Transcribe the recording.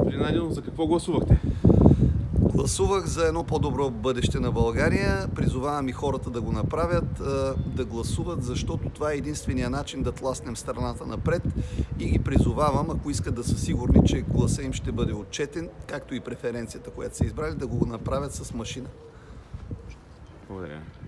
Господин Найденов, за какво гласувахте? Гласувах за едно по-добро бъдеще на България. Призовавам и хората да го направят, да гласуват, защото това е единствения начин да тласнем страната напред и ги призовавам, ако искат да са сигурни, че гласа им ще бъде отчетен, както и преференцията, която са избрали, да го направят с машина. Благодаря.